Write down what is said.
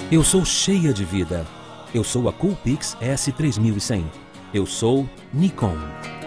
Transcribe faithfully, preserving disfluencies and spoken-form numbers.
Eu sou cheia de vida. Eu sou a Coolpix S três mil e cem. Eu sou Nikon.